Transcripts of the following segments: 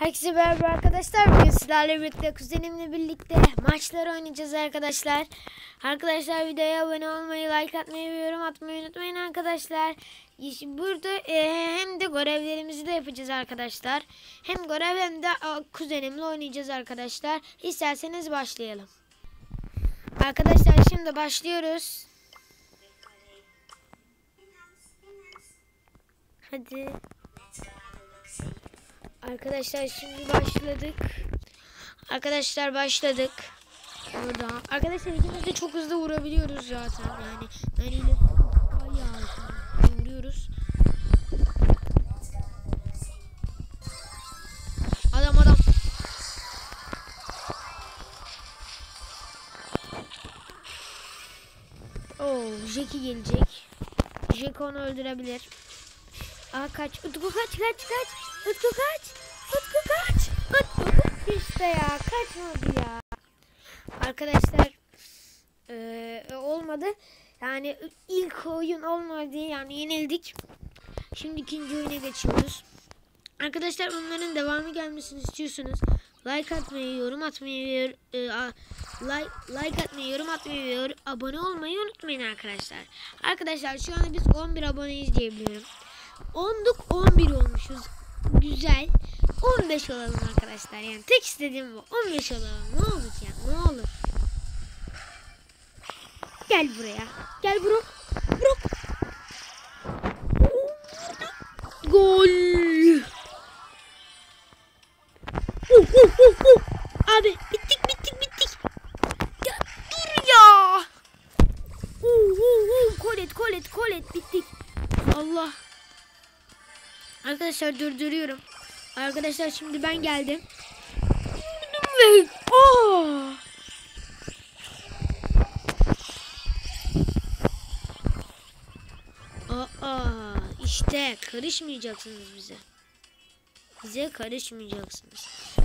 Herkese merhaba arkadaşlar. Bugün sizlerle birlikte kuzenimle birlikte maçlar oynayacağız arkadaşlar. Arkadaşlar videoya abone olmayı, like atmayı ve yorum atmayı unutmayın arkadaşlar. Burada hem de görevlerimizi de yapacağız arkadaşlar. Hem görev hem de kuzenimle oynayacağız arkadaşlar. İsterseniz başlayalım. Arkadaşlar şimdi başlıyoruz. Hadi. Arkadaşlar şimdi başladık. Arkadaşlar başladık. Burada. Arkadaşlar ikimiz de çok hızlı vurabiliyoruz zaten yani. Yani bayağı vuruyoruz. Adam. Oo, Jackie gelecek. Jackie onu öldürebilir. Aa kaç. Utku kaç. Utku kaç. Utku işte ya. Kaçmadı ya. Arkadaşlar olmadı. Yani ilk oyun olmadı. Yani yenildik. Şimdi ikinci oyuna geçiyoruz. Arkadaşlar bunların devamı gelmesini istiyorsanız like atmayı, yorum atmayı, ve abone olmayı unutmayın arkadaşlar. Arkadaşlar şu anda biz 11 aboneyiz diyebiliyorum. 11 olmuşuz. Güzel. 15 olalım arkadaşlar. Yani tek istediğim bu. 15 olalım. Ne olur ya. Ne olur. Gel buraya. Gel bro. Gol. Abi bittik. Ya dur ya. Kolet bittik. Allah. Arkadaşlar durduruyorum. Arkadaşlar şimdi ben geldim. Ve işte karışmayacaksınız bize. Bize karışmayacaksınız.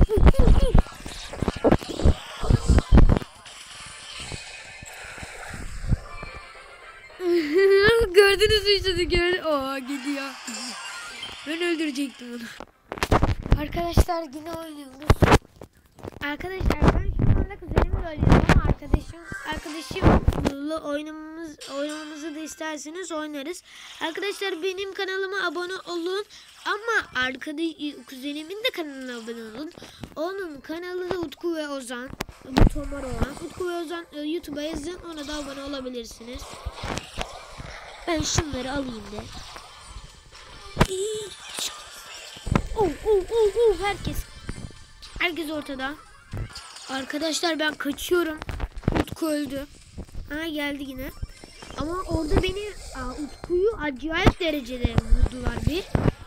Gördünüz mü işte gidiyor. Ben öldürecektim onu. Arkadaşlar yine oynuyoruz. Arkadaşlar ben şu anda kuzenimle oynuyorum ama arkadaşımla oynamamızı da isterseniz oynarız. Arkadaşlar benim kanalıma abone olun ama kuzenimin de kanalına abone olun. Onun kanalı da Utku ve Ozan. Bu Tomar olan. Utku ve Ozan YouTube'a yazın, ona da abone olabilirsiniz. Ben şunları alayım da. Herkes ortada. Arkadaşlar ben kaçıyorum. Utku öldü. Geldi yine. Ama orada beni Utku'yu acayip derecede vurdular bir.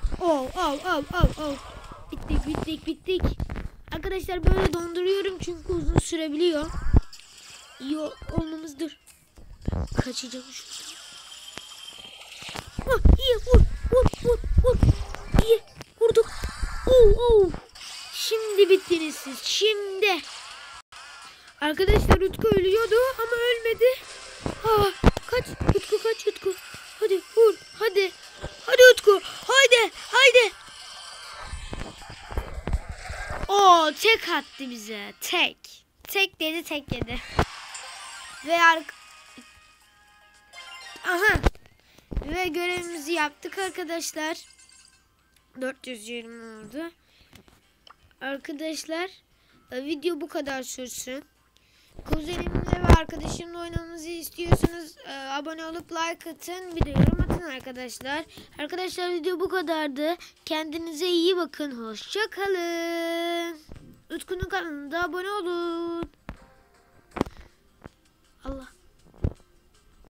Bittik. Arkadaşlar böyle donduruyorum çünkü uzun sürebiliyor. İyi olmamızdır. Kaçacağım şuradan. İyi vur. İyi vurduk. Şimdi bittiniz siz. Şimdi. Arkadaşlar Utku ölüyordu ama ölmedi. Kaç Utku. Hadi vur. Hadi Utku. Haydi. Tek attı bize. Tek dedi. Ve görevimizi yaptık arkadaşlar. 420 oldu. Arkadaşlar video bu kadar sürsün. Kuzenimle ve arkadaşımla oynamamızı istiyorsanız abone olup like atın, bir de yorum atın arkadaşlar. Arkadaşlar video bu kadardı. Kendinize iyi bakın. Hoşça kalın. Utku'nun kanalına abone olun. Allah.